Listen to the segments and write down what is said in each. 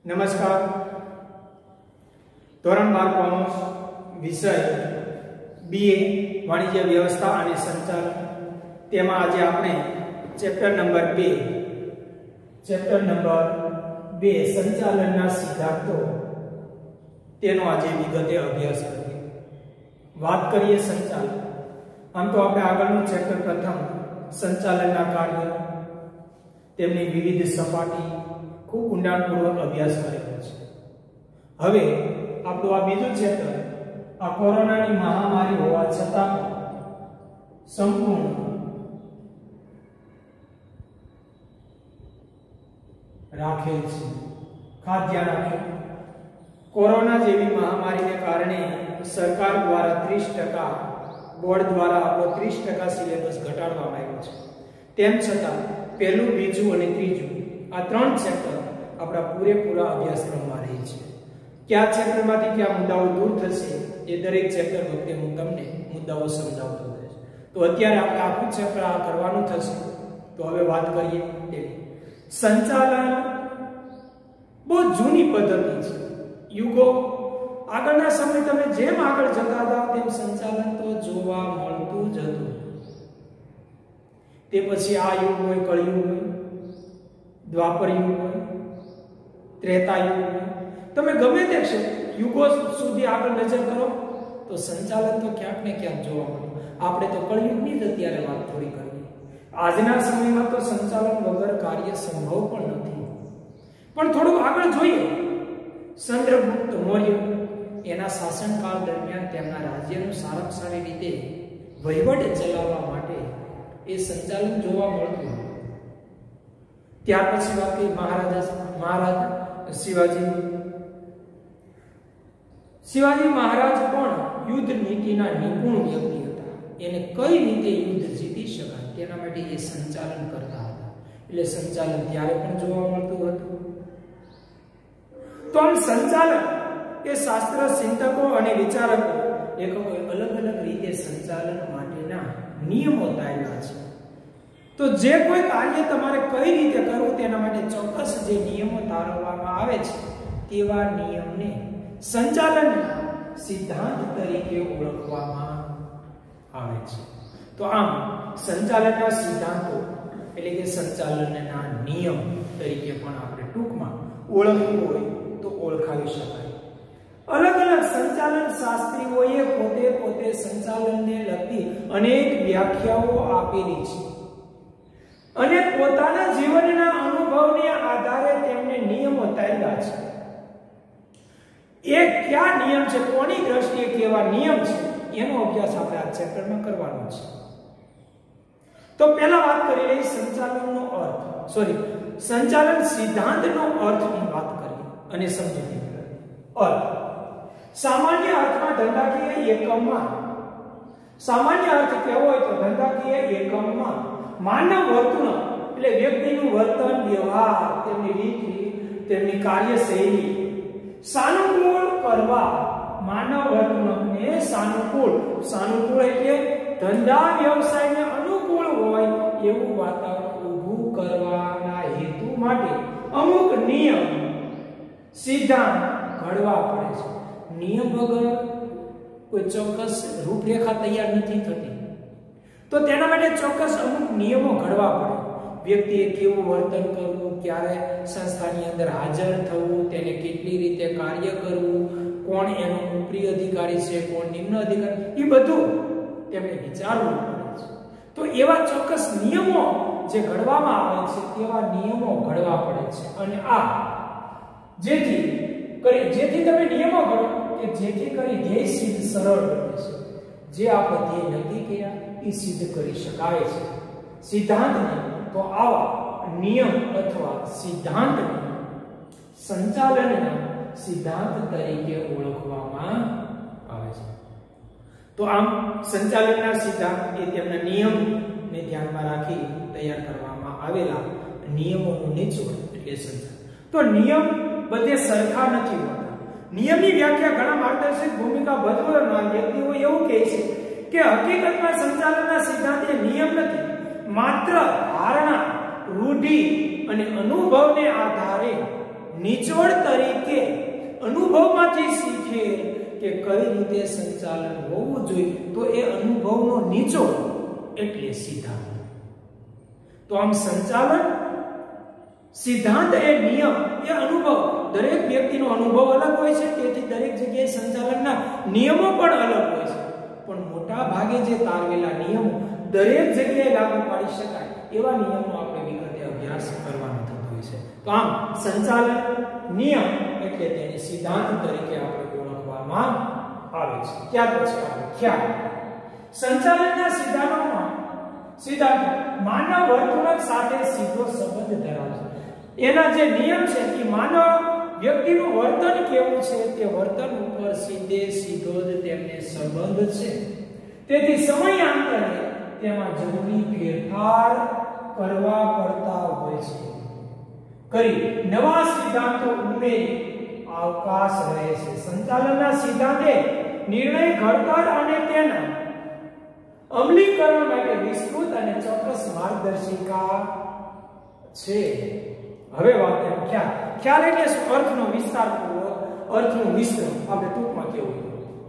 નમસ્કાર. ધોરણ 12 કોમર્સ વિષય BA વાણિજ્ય વ્યવસ્થા અને સંચાલન, તેમાં આજે આપણે ચેપ્ટર નંબર 2 સંચાલનના સિદ્ધાંતો તેનો આજે વિગતે અભ્યાસ કરીએ. વાત કરીએ સંચાલન. આમ તો આપણે આગળનું ચેપ્ટર પ્રથમ સંચાલનના કાર્ય, તેમની વિવિધ સપાટી ખૂબ ઊંડાણપૂર્વક અભ્યાસ કરેલો છે. હવે આપણું આ બીજું ચેપ્ટર આ કોરોનાની મહામારી હોવા છતાં સંપૂર્ણ રાખેલ છે. ખાસ ધ્યાન આપજો. કોરોના જેવી મહામારીને કારણે સરકાર દ્વારા 30%, બોર્ડ દ્વારા આપણો 30% સિલેબસ ઘટાડવામાં આવ્યો છે. તેમ છતાં પહેલું, બીજું અને ત્રીજું આ 3 ચેપ્ટર આપણા પૂરેપૂરા અભ્યાસક્રમમાં રહે છે. કયા ચેપ્ટરમાંથી કયા મુદ્દાઓ દૂર થશે એ દરેક ચેપ્ટર વખતે હું તમને મુદ્દાઓ સમજાવતો રહીશ. તો અત્યારે આપણે આખું ચેપ્ટર આ કરવાનું થશે. તો હવે વાત કરીએ તેની. સંચાલન બહુ જૂની પદ્ધતિ છે. યુગો આગળના સમય તમે જેમ આગળ જતા જાઓ તેમ સંચાલન તો જોવા મળતું જ હતું. તે પછી આ યુગ હોય, કળયુગ હોય, દ્વાપર યુગ હોય, ત્રેતા યુગ હોય, તમે ગમે તે યુગો સુધી આગળ નજર કરો તો સંચાલન તો ક્યાંક ને ક્યાંક જોવા મળે. આપણે તો કળયુગની જ અત્યારે વાત થોડી કરીએ. આજના સમયમાં તો સંચાલન વગર કાર્ય સંભવ પણ નથી. પણ થોડું આગળ જોઈએ. ચંદ્રગુપ્ત મૌર્ય એના શાસનકાળ દરમિયાન તેમના રાજ્યનું સારી રીતે વહીવટ ચલાવવા માટે એ સંચાલન જોવા મળતું. ત્યાર પછી વાત કરી મહારાજ શિવાજી મહારાજ પણ યુદ્ધ નીતિના નિપુણ વ્યક્તિ હતા. એને કઈ રીતે યુદ્ધ જીતી શકાય તેના માટે એ સંચાલન કરતા હતા. એટલે સંચાલન ત્યારે પણ જોવા મળતું હતું. તો આમ સંચાલન એ શાસ્ત્ર ચિંતકો અને વિચારકો લેખકોએ અલગ અલગ રીતે સંચાલન માટેના નિયમો તાર્યા છે. તો જે કોઈ કાર્ય તમારે કઈ રીતે કરવું તેના માટે ચોક્કસ જે નિયમો તારવવામાં આવે છે તેવા નિયમને સંચાલનના સિદ્ધાંત તરીકે ઓળખવામાં આવે છે. તો આમ સંચાલનના સિદ્ધાંતો એટલે કે સંચાલનના નિયમ તરીકે પણ આપણે ટૂંકમાં ઓળખવું હોય તો ઓળખાવી શકાય. અલગ અલગ સંચાલન શાસ્ત્રીઓએ પોતે સંચાલનને લગતી અનેક વ્યાખ્યાઓ આપેલી છે અને પોતાના જીવનના અનુભવને આધારે તેમને નિયમો તાર્યા છે. એ કયા નિયમ છે, કોની દ્રષ્ટિએ કેવા નિયમ છે, એનો અભ્યાસ આપણે આ ચેપ્ટરમાં કરવાનો છે. તો પહેલા વાત કરી રહી સંચાલન સિદ્ધાંતનો અર્થની વાત કરી અને સમજૂતી કરી. અર્થ સામાન્ય અર્થમાં ધંધાકીય એકમમાં, સામાન્ય અર્થ કેવો હોય તો ધંધાકીય એકમમાં માનવ વર્તન એટલે વ્યક્તિનું વર્તન, વ્યવહાર, તેમની રીતિ, તેમની કાર્યશૈલી સાનુકૂળ કરવા, માનવ વર્તનને સાનુકૂળ એટલે ધંધા વ્યવસાયને અનુકૂળ હોય એવું વાતાવરણ ઊભું કરવાના હેતુ માટે અમુક નિયમ સિદ્ધાંત ઘડવા પડે છે. નિયમ વગર કોઈ ચોક્કસ રૂપરેખા તૈયાર નથી થતી. તો તેના માટે ચોક્કસ અમુક નિયમો ઘડવા પડે. વ્યક્તિએ કેવું વર્તન કરવું, ક્યારે સંસ્થાની અંદર હાજર થવું, તેને કેટલી રીતે કાર્ય કરવું, કોણ એનો ઉપરી અધિકારી છે, કોણ નિમ્ન અધિકારી, એ બધું તેમને વિચારવું પડે છે. તો એવા ચોક્કસ નિયમો જે ઘડવામાં આવે છે તેવા નિયમો ઘડવા પડે છે. અને આ જેથી તમે નિયમો ઘડો કે જેથી કરી ધ્યેય સિદ્ધ સરળ બને છે. જે આપણે ધ્યેય નક્કી કર્યા એ સિદ્ધ કરી શકાય છે. સિદ્ધાંતને તો આવા નિયમ અથવા સિદ્ધાંતને સંચાલનના સિદ્ધાંત તરીકે ઓળખવામાં આવે છે. તો આમ સંચાલનના સિદ્ધાંત એ તેમના નિયમને ધ્યાનમાં રાખી તૈયાર કરવામાં આવેલા નિયમોનું નિચોડ એટલે સંચાલન. તો નિયમ બધે સરખા નથી હોતા. નિયમની વ્યાખ્યા ઘણા માર્ગદર્શક ભૂમિકા ભજવનાર વ્યક્તિઓ એવું કહે છે કે હકીકતમાં સંચાલનના સિદ્ધાંત એ નિયમ નથી, માત્ર ધારણા, રૂઢિ અને અનુભવને આધારે નિચોડ તરીકે અનુભવમાંથી શીખે કે કઈ રીતે સંચાલન હોવું જોઈએ, તો એ અનુભવનો નિચોડ એટલે સિદ્ધાંત. તો આમ સંચાલન સિદ્ધાંત એ નિયમ એ અનુભવ, દરેક વ્યક્તિનો અનુભવ અલગ હોય છે, તેથી દરેક જગ્યાએ સંચાલનના નિયમો પણ અલગ હોય છે. પણ મોટા ભાગે જે તારવેલા નિયમો દરેક જગ્યાએ લાગુ પાડી શકાય એવા નિયમનો આપણે વિગતે અભ્યાસ કરવાનો થતો હોય છે. તો આમ સંચાલન નિયમ એટલે તેને સિદ્ધાંત તરીકે આપણે ઓળખવામાં આવે છે. ત્યાર પછી આપણે ખ્યાલ. સંચાલનના સિદ્ધાંતો માનવ વર્તણૂક સાથે સીધો સંબંધ ધરાવે છે. એના જે નિયમ છે એ માનવ વ્યક્તિનું વર્તન કેવું છે તે વર્તન ઉપર સીધો જ તેમને સંબંધ છે. તેથી સમયાંતરે તેમાં જરૂરી ફેરફાર કરવા પડતા હોય છે. કરી નવા સિદ્ધાંતો ઉમેરી અવકાશ રહે છે. સંચાલનના સિદ્ધાંતે નિર્ણય ઘડતર અને તેના અમલીકરણ માટે વિસ્તૃત અને ચોક્કસ માર્ગદર્શિકા છે. હવે વાત ખ્યાલ. ખ્યાલ એટલે શું? અર્થનો વિસ્તારપૂર્વક, અર્થનું વિસ્તરણ. આપણે ટૂંકમાં કેવું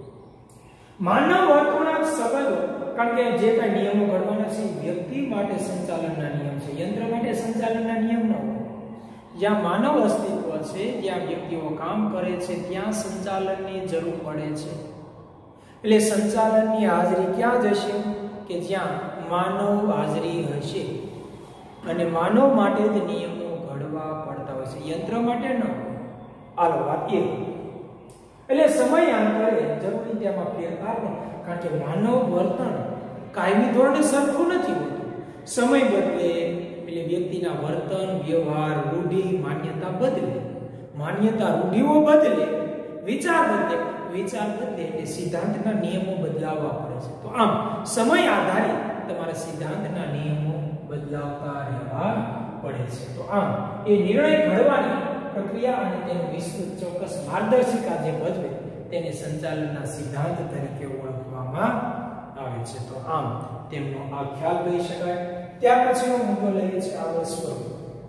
માનવ વર્તણૂક સંબંધો, કારણ કે જે કઈ નિયમો ઘડવાના છે વ્યક્તિ માટે સંચાલનના નિયમ છે, યંત્ર માટે સંચાલનના નિયમ ન હોય. જ્યાં માનવ અસ્તિત્વ છે, જ્યાં વ્યક્તિઓ કામ કરે છે, ત્યાં સંચાલનની જરૂર પડે છે. એટલે સંચાલનની હાજરી ક્યાં જશે? કે જ્યાં માનવ હાજરી હશે અને માનવ માટે જ નિયમો ઘડવા પડતા હોય છે, યંત્ર માટે ન. આલો વાત એ. એટલે સમયાંતરે જરૂરી તેમાં ફેરફાર, કારણ કે માનવ વર્તન કાયમી ધોરણે સરખું નથી હોતું. સમય બદલે એટલે વ્યક્તિના વર્તન, વ્યવહાર, રૂઢિ, માન્યતા બદલે, માન્યતા રૂઢિઓ બદલે, વિચાર બદલે એટલે સિદ્ધાંતના નિયમો બદલાવવા પડે છે. તો આમ સમય આધારિત તમારા સિદ્ધાંતના નિયમો બદલાવતા રહેવા પડે છે. તો આમ એ નિર્ણય ઘડવાની પ્રક્રિયા અને તેનું વિસ્તૃત ચોક્કસ માર્ગદર્શિકા જે ભજવે તેને સંચાલનના સિદ્ધાંત તરીકે ઓળખવામાં આવે છે. તો આમ તેમનો આ ખ્યાલ કહી શકાય. ત્યાર પછીનો મુદ્દો લઈએ છીએ આગળ સ્વરૂપ.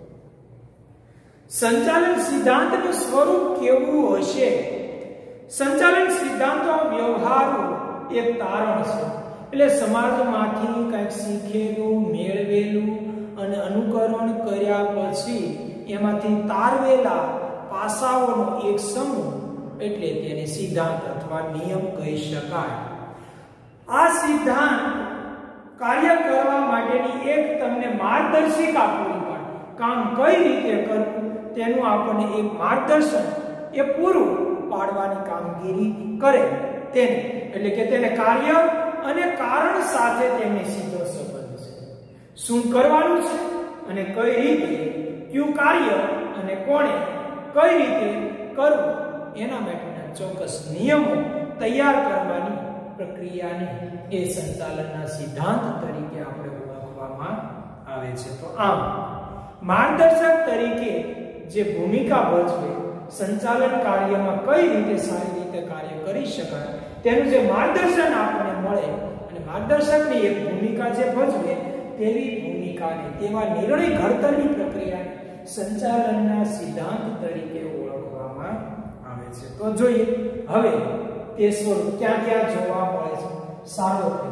સંચાલન સિદ્ધાંતનું સ્વરૂપ કેવું હશે? સંચાલન સિદ્ધાંતો વ્યવહારનું એક તારણ છે. એટલે સમાજમાંથી કંઈક શીખેલું, મેળવેલું અને અનુકરણ કર્યા પછી એમાંથી તારવેલા પાસાઓનો એક સમૂહ એટલે તેને સિદ્ધાંત અથવા નિયમ કહી શકાય. આ સિદ્ધાંત કાર્ય કરવા માટેની એક તમને માર્ગદર્શિકા પૂરી પાડે. કામ કઈ રીતે કરવું તેનું આપણને એક માર્ગદર્શન એ પૂરું પાડવાની કામગીરી કરે તેને, એટલે કે તેને કાર્ય અને કારણ સાથે તેમને સીધો સંબંધ છે. શું કરવાનું છે અને કઈ રીતે, કયું કાર્ય અને કોણે કઈ રીતે કરવું એના માટેના ચોક્કસ નિયમો તૈયાર કરવાની પ્રક્રિયાને એ સંચાલનના સિદ્ધાંત તરીકે આપણે ઓળખવામાં આવે છે. તો આમ માર્ગદર્શક તરીકે જે ભૂમિકા ભજવે, સંચાલન કાર્યમાં કઈ રીતે સારી રીતે કાર્ય કરી શકાય તેનું જે માર્ગદર્શન આપણને મળે અને માર્ગદર્શકની એક ભૂમિકા જે ભજવે તેવી ભૂમિકાને, તેવા નિર્ણય ઘડતરની પ્રક્રિયાને સંચાલનના સિદ્ધાંત તરીકે ઓળખવામાં આવે છે. તો જોઈએ હવે તે સ્વરૂપ ક્યાં ક્યાં જોવા મળે છે. સાર્વત્રિક.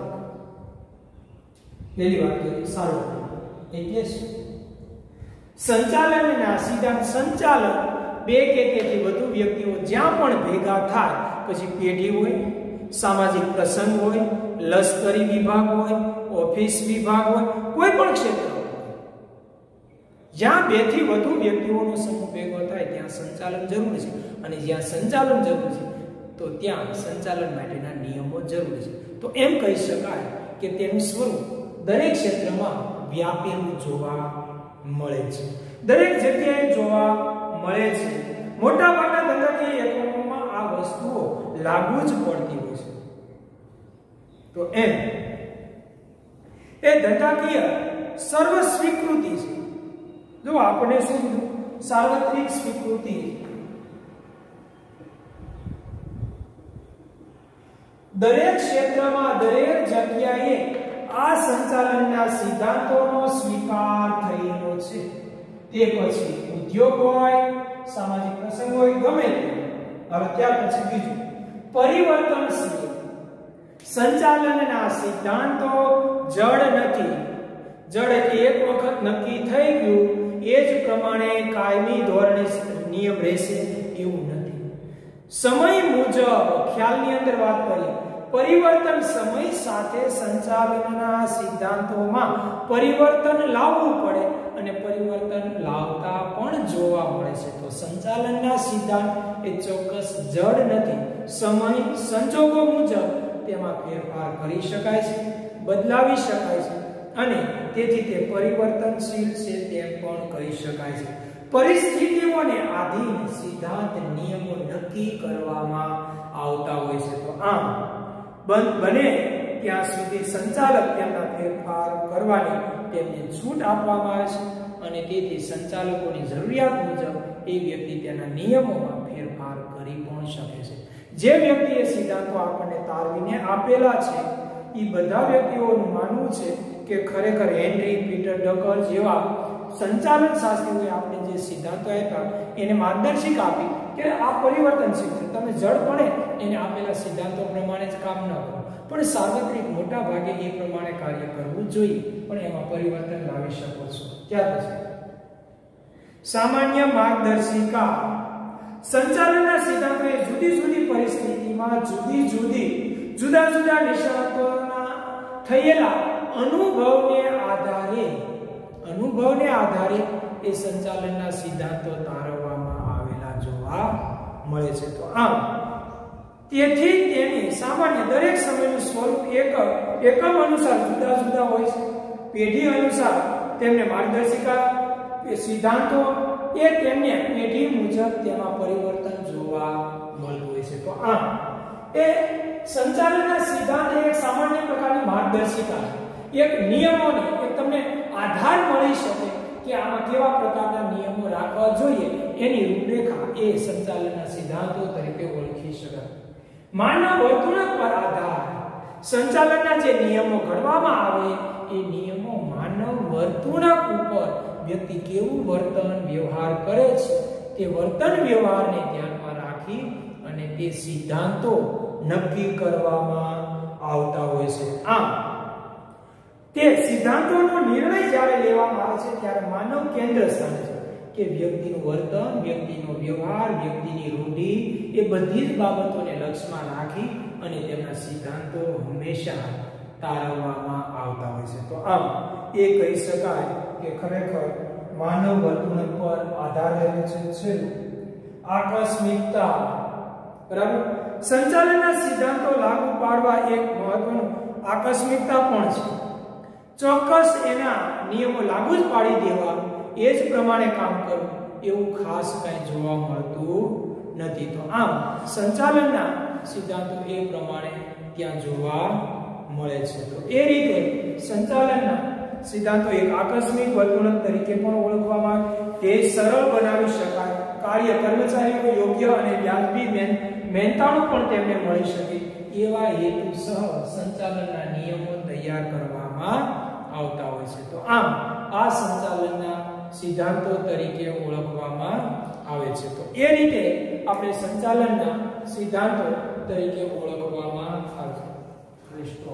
પહેલી વાત કરીએ સાર્વત્રિક એટલે શું? સંચાલનના સિદ્ધાંત સંચાલન બે કે તેથી વધુ વ્યક્તિઓ જ્યાં પણ ભેગા થાય, પછી પેઢી હોય, સામાજિક પ્રસંગ હોય, લશ્કરી વિભાગ હોય, ઓફિસ વિભાગ હોય, કોઈ પણ ક્ષેત્ર હોય, જ્યાં બે થી વધુ વ્યક્તિઓનો સમૂહ ભેગો થાય ત્યાં સંચાલન જરૂરી છે. અને જ્યાં સંચાલન જરૂરી છે તો ત્યાં સંચાલન માટેના નિયમો જરૂરી છે. તો એમ કહી શકાય કે તેનું સ્વરૂપ દરેક ક્ષેત્રમાં વ્યાપેલું જોવા મળે છે, દરેક જગ્યાએ જોવા મળે છે. મોટા ભાગના ધંધાકીય એકમોમાં આ વસ્તુઓ લાગુ જ પડતી હોય છે. તો એમ એ ધંધાકીય સર્વ સ્વીકૃતિ છે. જો આપણે શું સાર્વત્રિક સ્વીકૃતિ, દરેક ક્ષેત્રમાં દરેક જગ્યાએ આ સંચાલનના સિદ્ધાંતોનો સ્વીકાર થયેલો છે. તે પછી ઉદ્યોગ હોય, સામાજિક પ્રસંગ હોય, ગમે તે. હવે ત્યાર પછી બીજું પરિવર્તનશીલ. સંચાલનના સિદ્ધાંતો જડ નથી. જડ એટલે એક વખત નક્કી થઈ ગયું એ જ પ્રમાણે કાયમી ધોરણે નિયમ રહેશે એવું નથી. સમય મુજબ ખ્યાલની અંદર વાત કરી, પરિવર્તન સમય સાથે સંચાલનના સિદ્ધાંતોમાં પરિવર્તન લાવવું પડે અને પરિવર્તન લાવતા પણ જોવા મળે છે. તો સંચાલનના સિદ્ધાંત એ ચોક્કસ જડ નથી. સમય સંજોગો મુજબ તેમાં ફેરફાર કરી શકાય છે, બદલાવી શકાય છે અને તેથી તે પરિવર્તનશીલ છે તેમ પણ કહી શકાય છે. પરિસ્થિતિઓને આધીન સિદ્ધાંત નિયમો નક્કી કરવામાં આવતા હોય છે. તો આમ બને ત્યાં સુધી સંચાલક તેમના ફેરફાર કરવાની તેમને છૂટ આપવામાં આવે છે અને તેથી સંચાલકોની જરૂરિયાત મુજબ એ વ્યક્તિ તેના નિયમોમાં ફેરફાર કરી પણ શકે છે. જે વ્યક્તિએ સિદ્ધાંતો આપણને તારવીને આપેલા છે એ બધા વ્યક્તિઓનું માનવું છે કે ખરેખર હેનરી પીટર ડકર જેવા સંચાલન શાસ્ત્રીઓએ આપણે જે સિદ્ધાંતો આપ્યા એને માર્ગદર્શિકા આપી કે આ પરિવર્તનશીલ છે, તમે જડપણે એને આપેલા સિદ્ધાંતો પ્રમાણે જ કામ ન કરો, પણ સાર્વત્રિક મોટા ભાગે એ પ્રમાણે કાર્ય કરવું જોઈએ, પણ એમાં પરિવર્તન લાવી શકો છો. ત્યાર પછી સામાન્ય માર્ગદર્શિકા. સંચાલનના સિદ્ધાંતો એ જુદી જુદી પરિસ્થિતિમાં જુદા જુદા નિષ્ણાતોના થયેલા અનુભવને આધારે એ સંચાલનના સિદ્ધાંતો તારવવામાં આવેલા જોવા મળે છે. તો આમ તેથી તેની સામાન્ય દરેક સમયનું સ્વરૂપ એકમ અનુસાર જુદા જુદા હોય છે. પેઢી અનુસાર તેમને માર્ગદર્શિકા સિદ્ધાંતો એ તેમને પેઢી મુજબ તેમાં પરિવર્તન જોવા મળતું હોય છે. તો આમ એ સંચાલનના સિદ્ધાંત એક સામાન્ય પ્રકારની માર્ગદર્શિકા, એક નિયમોને એક તમને આધાર મળી શકે કે આમાં કેવા પ્રકારના નિયમો રાખવા જોઈએ એની રૂપરેખા એ સંચાલનના સિદ્ધાંતો તરીકે ઓળખી શકાય. માનવ વર્તણૂક પર આધાર. સંચાલનના જે નિયમો ઘડવામાં આવે એ નિયમો માનવ વર્તણૂક ઉપર વ્યક્તિ કેવું વર્તન વ્યવહાર કરે છે તે વર્તન વ્યવહારને ધ્યાનમાં રાખી અને તે સિદ્ધાંતો નક્કી કરવામાં આવતા હોય છે. આમ તે સિદ્ધાંતોનો નિર્ણય જ્યારે લેવામાં આવે છે ત્યારે માનવ કેન્દ્ર સ્થાને છે કે વ્યક્તિનું વર્તન, વ્યક્તિનો વ્યવહાર, વ્યક્તિની રૂઢિ એ બધી જ બાબતોને લક્ષ્યમાં રાખી અને તેમના સિદ્ધાંતો હંમેશા તારવવામાં આવતા હોય છે. તો આમ એ કહી શકાય કે ખરેખર માનવ વર્તણૂક પર આધાર રહેલો છે. આકસ્મિકતા. બરાબર. સંચાલનના સિદ્ધાંતો લાગુ પાડવા એક મહત્વનું આકસ્મિકતા પણ છે. ચોક્કસ એના નિયમો લાગુ જ પાડી દેવા, એ જ પ્રમાણે કામ કરવું એવું ખાસ કંઈ જોવા મળતું નથી. તો આમ સંચાલનના સિદ્ધાંતો એ પ્રમાણે ત્યાં જોવા મળે છે. તો એ રીતે સંચાલનના સિદ્ધાંતો એક આકસ્મિક વર્તણૂક તરીકે પણ ઓળખવામાં આવે. તે સરળ બનાવી શકાય, કાર્ય કર્મચારીઓ યોગ્ય અને વ્યાજબી મહેનતાણું પણ તેમને મળી શકે એવા હેતુસર સંચાલનના નિયમો તૈયાર કરવામાં આવતા હોય છે. તો આમ આ સંચાલનના સિદ્ધાંતો તરીકે ઓળખવામાં આવે છે. તો એ રીતે આપણે સંચાલનના સિદ્ધાંતો તરીકે ઓળખવામાં આવે છે.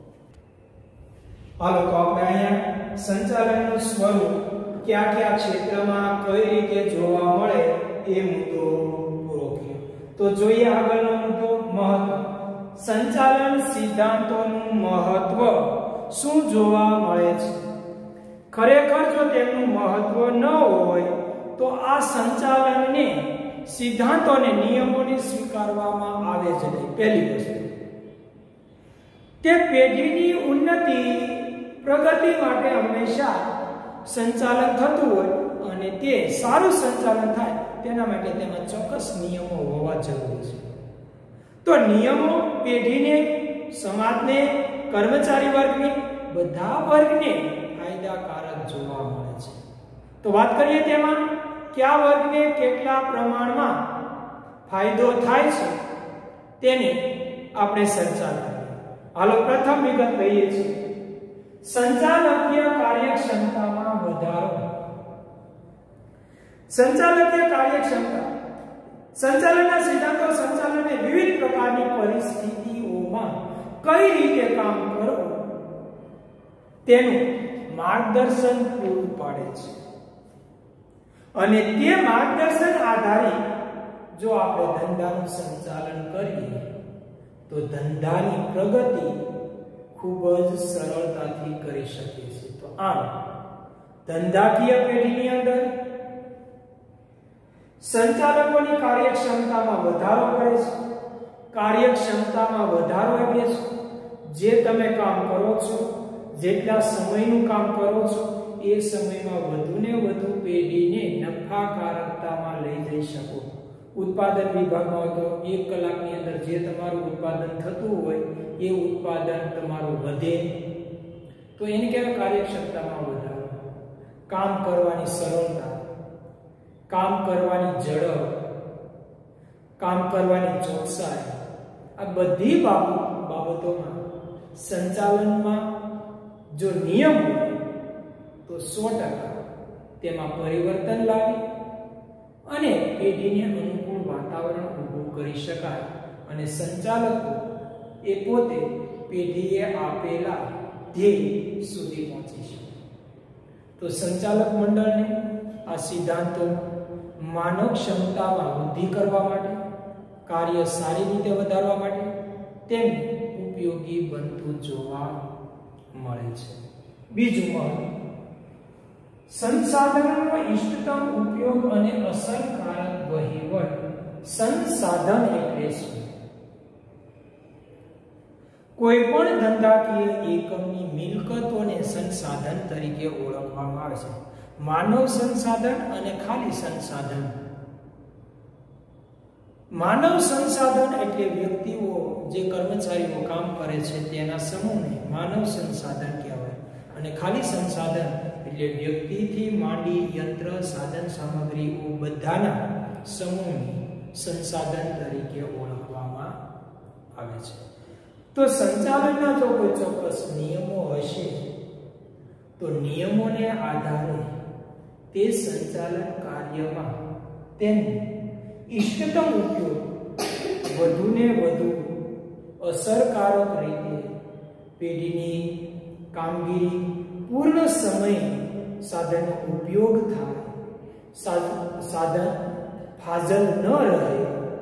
હાલો તો આપણે અહીંયા સંચાલનનું સ્વરૂપ કયા ક્ષેત્રમાં કઈ રીતે જોવા મળે એ મુદ્દો પૂરો કર્યો. તો જોઈએ આગળનો મુદ્દો, મહત્વ. સંચાલન સિદ્ધાંતોનું મહત્વ શું જોવા મળે છે? ખરેખર જો તેમનું મહત્વ ન હોય તો આ સંચાલનને સિદ્ધાંતોને નિયમોને સ્વીકારવામાં આવે છે નહીં. પહેલી વસ્તુ તે પેઢીની ઉન્નતિ પ્રગતિ માટે હંમેશા સંચાલન થતું હોય અને તે સારું સંચાલન થાય તેના માટે તેમાં ચોક્કસ નિયમો હોવા જરૂરી છે. તો નિયમો પેઢીને, સમાજને, કર્મચારી વર્ગને, બધા વર્ગને ફાયદાકારક જોવા મળે છે. તો વાત કરીએ તેમાં કયા વર્ગને કેટલા પ્રમાણમાં ફાયદો થાય છે તેને આપણે ચર્ચા કરીએ. હાલો પ્રથમ વિગત લઈએ છીએ. સંચાલકીય કાર્યક્ષમતામાં વધારો. સંચાલકીય કાર્યક્ષમતા. સંચાલનના સિદ્ધાંતો સંચાલનને વિવિધ પ્રકારની પરિસ્થિતિઓમાં કઈ રીતે કામ કરવું તેનું માર્ગદર્શન પૂરું પાડે છે. અને તે માર્ગદર્શન આધારિત જો આપણે ધંધાનું સંચાલન કરીએ તો ધંધાની પ્રગતિ ખૂબ જ સરળતાથી કરી શકીએ છીએ. તો આમ ધંધાકીય પેઢીની અંદર સંચાલકોની કાર્યક્ષમતામાં વધારો કરે છે. કાર્યક્ષમતામાં વધારો એટલે જે તમે કામ કરો છો, જેટલા સમયનું કામ કરો છો એ સમયમાં વધુને વધુ પેઢીને નફાકારકતામાં લઈ જઈ શકો. ઉત્પાદન વિભાગમાં હોય તો 1 કલાકની અંદર જે તમારું ઉત્પાદન થતું હોય એ ઉત્પાદન તમારું વધે, તો એને કહેવાય કાર્યક્ષમતામાં વધારો. કામ કરવાની સરળતા, કામ કરવાની ઝડપ, કામ કરવાની ચોકસાઈ, આ બધી બાબતોમાં સંચાલનમાં જો નિયમ હોય તો 100% તેમાં પરિવર્તન લાવી અને પેઢીને અનુકૂળ વાતાવરણ ઊભું કરી શકાય અને સંચાલકો એ પોતે પેઢીએ આપેલા ધ્યેય સુધી પહોંચી શકે. તો સંચાલક મંડળને આ સિદ્ધાંતો માનવ ક્ષમતામાં વૃદ્ધિ કરવા માટે, કાર્ય સારી રીતે વધારવા માટે તેમને ઉપયોગી બનતું જોવા મળે છે. બીજું મહત્વ, સંસાધનોનો ઇષ્ટતમ ઉપયોગ અને અસરકારક વહીવટ. સંસાધન એટલે શું? કોઈ પણ ધંધાકીય એકમની મિલકતોને સંસાધન તરીકે ઓળખવામાં આવે છે. માનવ સંસાધન અને ખાલી સંસાધન. માનવ સંસાધન એટલે વ્યક્તિઓ, જે કર્મચારીઓ કામ કરે છે તેના સમૂહને માનવ સંસાધન કહેવાય. અને ખાલી સંસાધન એટલે વ્યક્તિથી માંડી યંત્ર, સાધન સામગ્રીઓ બધાના સમૂહને સંસાધન તરીકે ઓળખવામાં આવે છે. તો સંચાલનના જો કોઈ ચોક્કસ નિયમો હશે તો નિયમોને આધારે તે સંચાલન કાર્યમાં તેનો ઇષ્ટતમ ઉપયોગ વધુને વધુ અસરકારક રીતે પેઢીની કામગીરી, પૂર્ણ સમય સાધનનો ઉપયોગ થાય, સાધન ફાજલ ન રહે,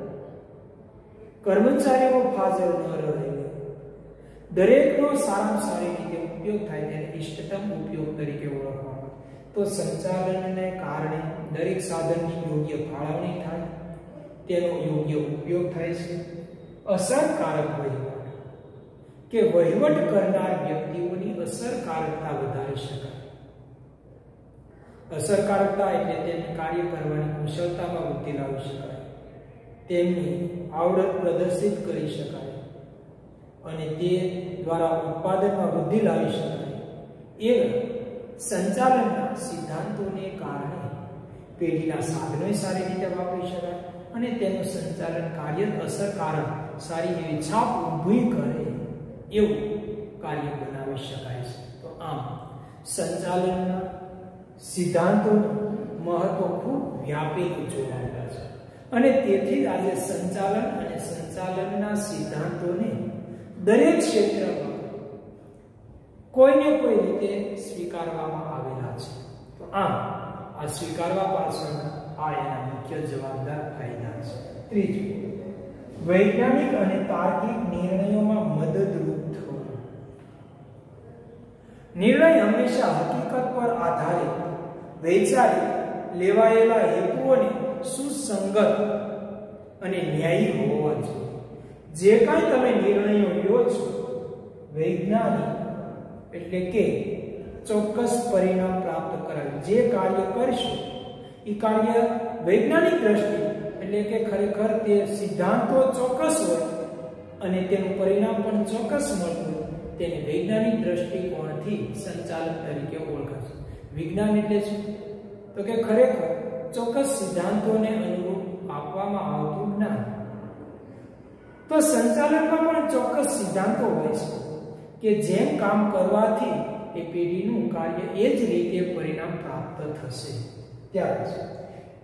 કર્મચારીઓ ફાજલ ન રહે, દરેકનો સારામાં સારી રીતે ઉપયોગ થાય તેને ઇષ્ટતમ ઉપયોગ તરીકે ઓળખવામાં. તો સંચાલનને કારણે દરેક સાધનની યોગ્ય ફાળવણી થાય, તેનો યોગ્ય ઉપયોગ થાય છે. અસરકારક વહીવટ કે વહીવટ કરનાર વ્યક્તિઓની અસરકારકતા વધારી શકાય. અસરકારકતા એટલે તેમની કાર્ય કરવાની કુશળતામાં વૃદ્ધિ લાવી શકાય, તેમની આવડત પ્રદર્શિત કરી શકાય અને તે દ્વારા ઉત્પાદનમાં વૃદ્ધિ લાવી શકાય. એવા સંચાલનના સિદ્ધાંતોને કારણે પેઢીના સાધનો સારી રીતે વાપરી શકાય અને તેનું સંચાલન કાર્ય અસરકારક, સારી એવી છાપ ઊભી કરે એવું કાર્ય બનાવી શકાય છે. તો આમ સંચાલનના સિદ્ધાંતોનું મહત્વ ખૂબ વ્યાપેલું જોવા મળે છે અને તેથી જ આજે સંચાલન અને સંચાલનના સિદ્ધાંતોને દરેક ક્ષેત્રમાં કોઈને કોઈ રીતે સ્વીકારવામાં આવેલા છે. તો આમ આ સ્વીકારવા પાછળના આ એના મુખ્ય જવાબદાર ફાયદા છે. ત્રીજું, વૈજ્ઞાનિક અને તાર્કિક નિર્ણયોમાં મદદરૂપ થવું. નિર્ણય હંમેશા હકીકત પર આધારિત, વૈચારિક, લેવાયેલા હેતુઓને સુસંગત અને ન્યાયી હોવા જોઈએ. જે કાંઈ તમે નિર્ણયો લો છો, વૈજ્ઞાનિક એટલે કે ચોક્કસ પરિણામ પ્રાપ્ત કરાવે. જે કાર્ય કરશો એ કાર્ય વૈજ્ઞાનિક દ્રષ્ટિ એટલે કે ખરેખર તે સિદ્ધાંતો ચોક્કસ હોય અને તેનું પરિણામ પણ ચોક્કસ મળતું હોય, તેને વૈજ્ઞાનિક દ્રષ્ટિકોણથી સંચાલન તરીકે ઓળખાશે. વિજ્ઞાન એટલે શું? તો કે ખરેખર ચોક્કસ સિદ્ધાંતોને અનુરૂપ આપવામાં આવતું જ્ઞાન. તો સંચાલનમાં પણ ચોક્કસ સિદ્ધાંતો હોય છે કે જેમ કામ કરવાથી એ પેઢીનું કાર્ય એ જ રીતે પરિણામ પ્રાપ્ત થશે. ત્યાર પછી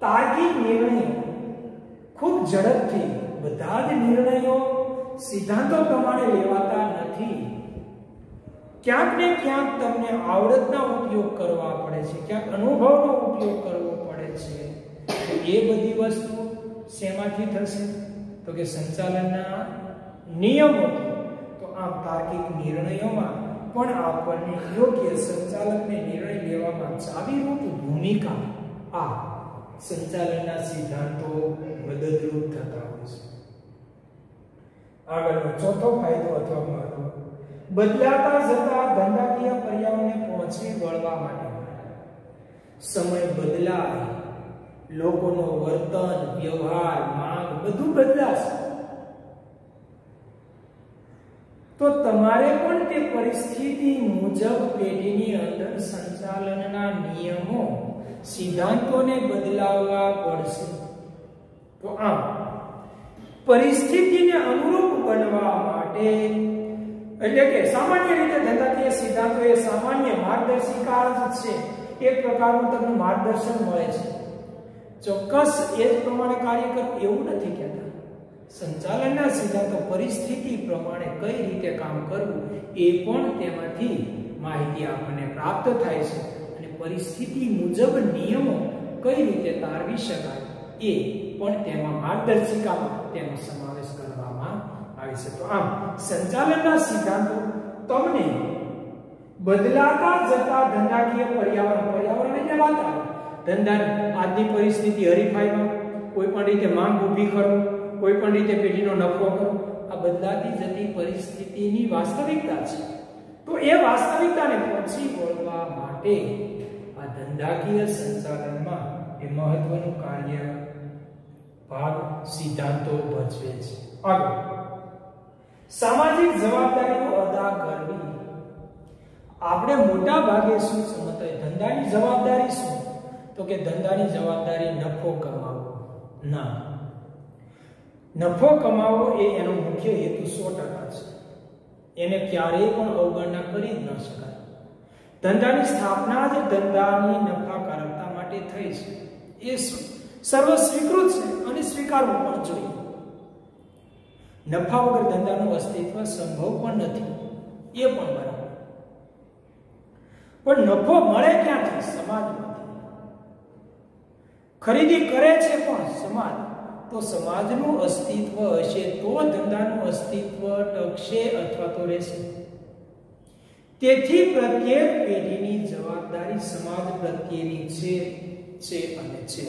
તાર્કિક નિર્ણયો ખૂબ ઝડપથી બધા જ નિર્ણયો સિદ્ધાંતો પ્રમાણે લેવાતા નથી. ક્યાંક ને ક્યાંક તમને આવડતનો ઉપયોગ કરવા પડે છે, ક્યાંક અનુભવનો ઉપયોગ કરવો પડે છે. તો એ બધી વસ્તુ શેમાંથી થશે? તો કે સંચાલનના નિયમોથી. તો આમ તાર્કિક નિર્ણયોમાં પણ આપણને યોગ્ય સંચાલકને નિર્ણય લેવામાં ચાવીરૂપ ભૂમિકા આ સંચાલનના સિદ્ધાંતો મદદરૂપ થતા હોય છે. આગળનો ચોથો ફાયદો અથવા મહત્વ, બદલાતા જતા ધંધાકીય પર્યાવરણને પહોંચી વળવા માટે. સમય બદલાય, લોકોનો વર્તન, વ્યવહાર, માંગ બધું બદલાશે. તો તમારે પણ તે પરિસ્થિતિ મુજબ પેઢીની અંદર સંચાલનના નિયમો, સિદ્ધાંતોને બદલાવવા પડશે. તો આમ પરિસ્થિતિને અનુરૂપ બનવા માટે, એટલે કે સામાન્ય રીતે ધંધાકીય સિદ્ધાંતો એ સામાન્ય માર્ગદર્શિકા જ છે. એક પ્રકારનું તમને માર્ગદર્શન મળે છે. ચોક્કસ એ જ પ્રમાણે કાર્ય કરવું એવું નથી કહેતા. સંચાલનના સિદ્ધાંતો પરિસ્થિતિ પ્રમાણે કઈ રીતે કામ કરવું એ પણ તેમાંથી માહિતી આપણને પ્રાપ્ત થાય છે. અને પરિસ્થિતિ મુજબ નિયમો કઈ રીતે તારવી શકાય એ પણ તેમાં માર્ગદર્શિકામાં તેનો સમાવેશ કરવામાં આવે છે. તો આમ સંચાલનના સિદ્ધાંતો તમને બદલાતા જતા ધંધાકીય પર્યાવરણ એટલે વાતાવરણ, ધંધાની આજની પરિસ્થિતિ, હરીફાઈમાં કોઈ પણ રીતે માંગ ઊભી કરો, કોઈ પણ રીતે પેઢીનો નફો કરો, આ બદલાતી જતી પરિસ્થિતિની વાસ્તવિકતા છે. તો એ વાસ્તવિકતાને પહોંચી વળવા માટે આ ધંધાકીય સંચાલનમાં એ મહત્વનું કાર્ય ભાગ સિદ્ધાંતો ભજવે છે. આગળ સામાજિક જવાબદારીઓ અદા કરવી. આપણે મોટા ભાગે શું સમજતા હોય, ધંધાની જવાબદારી શું? તો કે ધંધાની જવાબદારી નફો કમાવવો. ના, નફો કમાવવો એ એનો મુખ્ય હેતુ 100% છે. એને ક્યારેય પણ અવગણના કરી જ ન શકાય. ધંધાની સ્થાપના જ ધંધાની નફાકારકતા માટે થઈ છે. એ સર્વ સ્વીકૃત છે અને સ્વીકારવું પણ જોઈએ. નફા વગર ધંધાનું અસ્તિત્વ સંભવ પણ નથી, એ પણ બરાબર. પણ નફો મળે ક્યાંથી? સમાજમાંથી. ખરીદી કરે છે પણ સમાજ. તો સમાજનું અસ્તિત્વ હશે તો ધંધાનું અસ્તિત્વ ટકશે અથવા તો રહેશે. તેથી પ્રત્યેક પેઢીની જવાબદારી સમાજ પ્રત્યેની છે અને છે.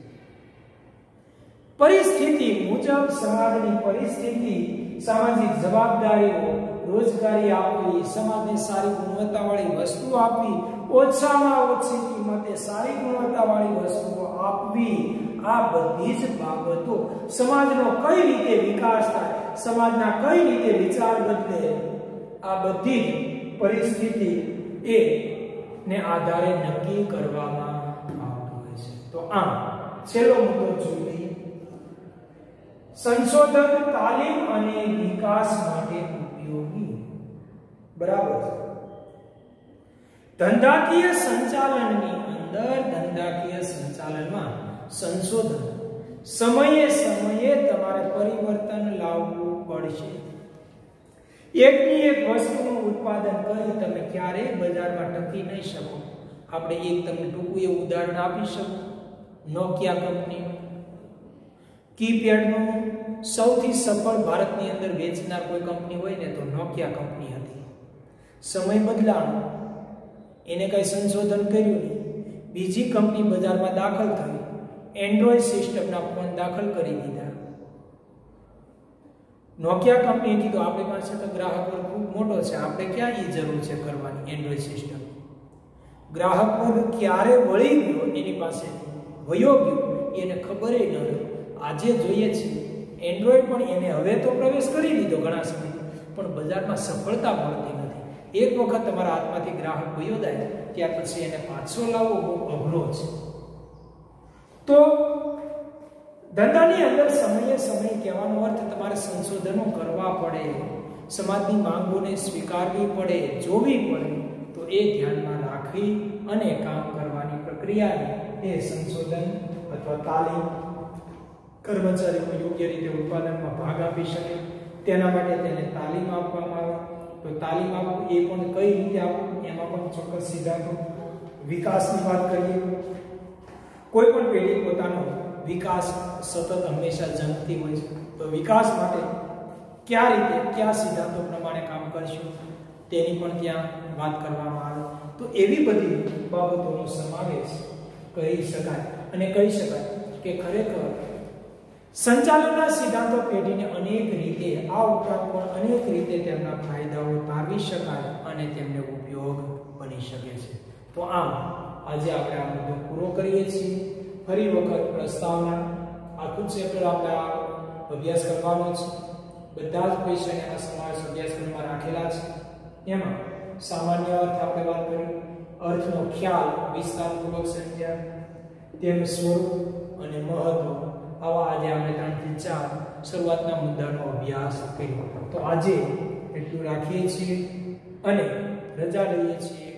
પરિસ્થિતિ મુજબ સમાજની પરિસ્થિતિ, સામાજિક જવાબદારીઓ, રોજગારી આપવી, સમાજને સારી ગુણવત્તાવાળી વસ્તુ આપવી, ઓછામાં ઓછી કિંમતે સારી ગુણવત્તાવાળી વસ્તુઓ આપવી, આ બધી જ બાબતો સમાજનો કઈ રીતે વિકાસ થાય, સમાજના કઈ રીતે વિચાર બદલે, આ બધી પરિસ્થિતિ એ ને આધારે નક્કી કરવામાં આવતું હોય છે. તો આમ છેલ્લો મુદ્દો જોઈએ, સંશોધન, તાલીમ અને વિકાસ માટે ઉપયોગી. બરાબર. ધંધાકીય સંચાલનની અંદર, ધંધાકીય સંચાલનમાં સંશોધન, સમયે સમયે તમારે પરિવર્તન લાવવું પડશે. એકની એક વસ્તુનું ઉત્પાદન કરી તમે ક્યારેય બજારમાં ટકી નહીં શકો. આપણે એક તમને ટૂંકું એવું ઉદાહરણ આપી શકું. નોકિયા કંપની કીપેડનું સૌથી સફળ ભારતની અંદર વેચનાર કોઈ કંપની હોય ને તો નોકિયા કંપની હતી. સમય બદલાયો, એને કઈ સંશોધન કર્યું નહીં, બીજી કંપની બજારમાં દાખલ થઈ, એન્ડ્રોઈડ સિસ્ટમના ફોન દાખલ કરી દીધા. નોકિયા કંપનીએ કીધું આપણી પાસે તો ગ્રાહક વર્ગ ખૂબ મોટો છે, આપણે ક્યાં એ જરૂર છે કરવાની એન્ડ્રોઈડ સિસ્ટમ. ગ્રાહક વર્ગ ક્યારે વળી ગયો એની પાસે, વયો ગયો એને ખબર ન રહી. આજે જોઈએ છે એન્ડ્રોઈડ પણ એને હવે તો પ્રવેશ કરી લીધો ઘણા સમય, પણ બજારમાં સફળતા મળતી નથી. એક વખત તમારા હાથમાંથી ગ્રાહક વયો જાય ત્યાર પછી એને પાછો લાવવો બહુ અઘરો છે. તો ધંધાની અંદર સમયે સમય કહેવાનો અર્થ તમારે સંશોધનો કરવા પડે, સમાજની માંગોને સ્વીકારવી પડે, જોવી પડે. તો એ ધ્યાનમાં રાખી અને કામ કરવાની પ્રક્રિયાને એ સંશોધન અથવા તાલીમ, કર્મચારીઓ યોગ્ય રીતે ઉત્પાદનમાં ભાગ આપી શકે તેના માટે તેને તાલીમ આપવામાં આવે. તો તાલીમ આપવું એ પણ કઈ રીતે આપવું એમાં પણ ચોક્કસ સિદ્ધાંતો. વિકાસની વાત કરીએ, કોઈ પણ પેઢી પોતાનો વિકાસ સતત હંમેશા જન્મતી હોય છે. તો વિકાસ માટે કયા રીતે કયા સિદ્ધાંતો પ્રમાણે કામ કરશું તેની પણ ત્યાં વાત કરવામાં આવે. તો એવી બધી બાબતોનો સમાવેશ કરી શકાય અને કહી શકાય કે ખરેખર સંચાલનના સિદ્ધાંતો પેઢીને અનેક રીતે આ ઉપરાંત પણ અનેક રીતે તેમના ફાયદાઓ તારવી શકાય અને તેમને ઉપયોગ બની શકે છે. તો આમ આજે આપણે આ મુદ્દો પૂરો કરીએ છીએ. ફરી વખત પ્રસ્તાવના આખું ચેપ્ટર આપણે અભ્યાસ કરવાનો છે. બધા જ ક્વેશ્ચન એના સમાવેશ અભ્યાસક્રમમાં રાખેલા છે. એમાં સામાન્ય અર્થ આપણે વાત કરી, અર્થનો ખ્યાલ વિસ્તારપૂર્વક સમજ્યા, તેનું સ્વરૂપ અને મહત્વ, આવા આજે આપણે 3 થી 4 શરૂઆતના મુદ્દાનો અભ્યાસ કર્યો. તો આજે એટલું રાખીએ છીએ અને રજા લઈએ છીએ.